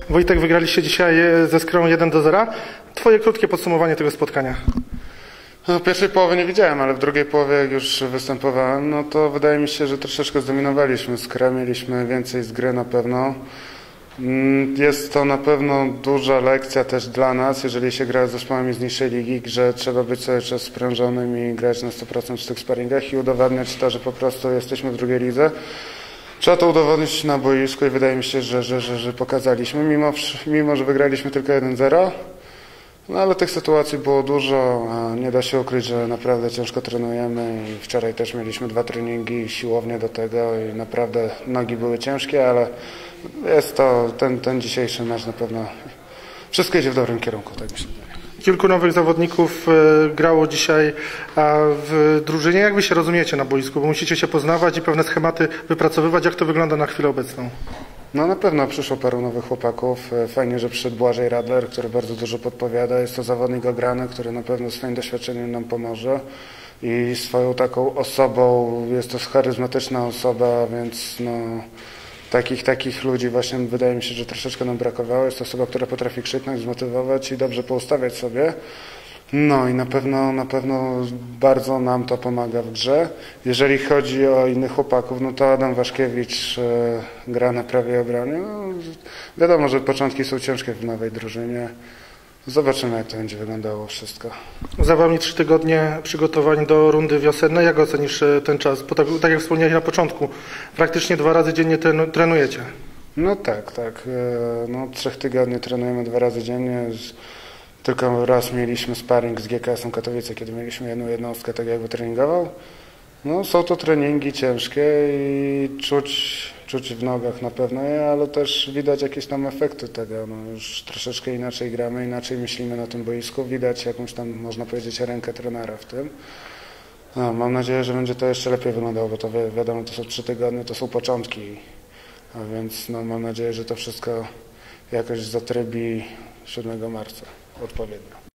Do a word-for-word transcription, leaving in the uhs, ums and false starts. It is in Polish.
Wojtek, wygraliście dzisiaj ze Skrą jeden do zera. Twoje krótkie podsumowanie tego spotkania. No, w pierwszej połowie nie widziałem, ale w drugiej połowie, jak już występowałem, no to wydaje mi się, że troszeczkę zdominowaliśmy Skrę, mieliśmy więcej z gry na pewno. Jest to na pewno duża lekcja też dla nas, jeżeli się gra z zespołami z niższej ligi, że trzeba być cały czas sprężonym i grać na sto procent w tych sparingach i udowadniać to, że po prostu jesteśmy w drugiej lidze. Trzeba to udowodnić na boisku i wydaje mi się, że, że, że, że pokazaliśmy, mimo, mimo że wygraliśmy tylko jeden zero. No ale tych sytuacji było dużo, nie da się ukryć, że naprawdę ciężko trenujemy i wczoraj też mieliśmy dwa treningi siłownie do tego i naprawdę nogi były ciężkie, ale jest to, ten, ten dzisiejszy mecz na pewno, wszystko idzie w dobrym kierunku, tak mi się wydaje. Kilku nowych zawodników grało dzisiaj w drużynie. Jak wy się rozumiecie na boisku? Bo musicie się poznawać i pewne schematy wypracowywać. Jak to wygląda na chwilę obecną? No na pewno przyszło paru nowych chłopaków. Fajnie, że przyszedł Błażej Radler, który bardzo dużo podpowiada. Jest to zawodnik ograny, który na pewno swoim doświadczeniem nam pomoże. I swoją taką osobą, jest to charyzmatyczna osoba, więc no... Takich, takich ludzi właśnie wydaje mi się, że troszeczkę nam brakowało. Jest to osoba, która potrafi krzyknąć, zmotywować i dobrze poustawiać sobie. No i na pewno, na pewno bardzo nam to pomaga w grze. Jeżeli chodzi o innych chłopaków, no to Adam Waszkiewicz e, gra na prawej obronie. No, wiadomo, że początki są ciężkie w nowej drużynie. Zobaczymy, jak to będzie wyglądało wszystko. Za wami trzy tygodnie przygotowań do rundy wiosennej. Jak ocenisz ten czas? Bo tak, tak jak wspomniałeś na początku, praktycznie dwa razy dziennie trenujecie. No tak, tak. No, trzech tygodni trenujemy dwa razy dziennie. Tylko raz mieliśmy sparring z G K S-em Katowice, kiedy mieliśmy jedną jednostkę tak jakby treningował. No, są to treningi ciężkie i czuć, czuć w nogach na pewno, ale też widać jakieś tam efekty tego. No, już troszeczkę inaczej gramy, inaczej myślimy na tym boisku. Widać jakąś tam, można powiedzieć, rękę trenera w tym. No, mam nadzieję, że będzie to jeszcze lepiej wyglądało, bo to wi wiadomo, to są trzy tygodnie, to są początki. A więc no, mam nadzieję, że to wszystko jakoś zatrybi siódmego marca odpowiednio.